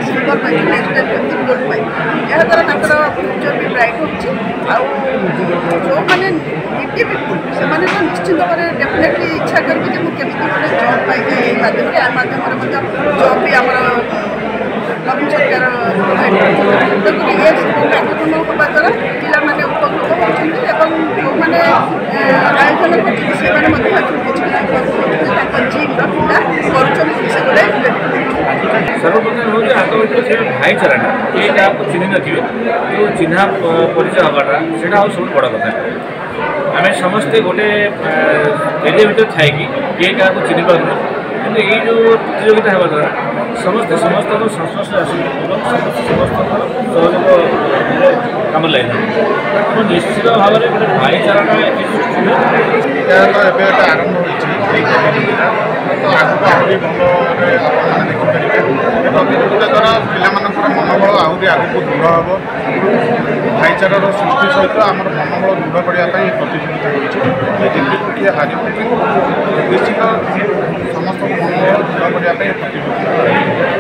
silver पाई next time केमती gold पाई याद्वारा फ्यूचर भी ब्राइट हो जो मैंने निटी पिपुल से निश्चित भाव में डेफिनेटली इच्छा करेंगे कि मुझे गोटे जॉब पाई माध्यम माध्यम जॉब भी आम नवीन सरकार तेणुक ये सब कार्यक्रम होगा द्वारा पाने उपकृत होती जो मैंने आयोजन सर्वप्रथम हूँ आग से भाईचारा ये क्या चिन्ह नी जो चिन्हा परिचय हवाटा से सब बड़ कथा आम समस्ते गोटे एरिया भर थाई किए क्या चिन्ह पार कि ये जो प्रतियोगिता होगा द्वारा समस्ते समस्त संस्पर्श आस समस्त सहयोग कम लगे निश्चित भाव में गोटे भाईचारा आरंभ आगक आहरी भल देखिपारे प्रतियोगिता द्वारा पिला मनोबल आहरी आगक दृढ़ हम भाईचारार सृष्टि सहित आम मनोबल दृढ़ करने प्रतियोगिता होती हारी निश्चित समस्त मनोबल दृढ़ करने प्रतियोगिता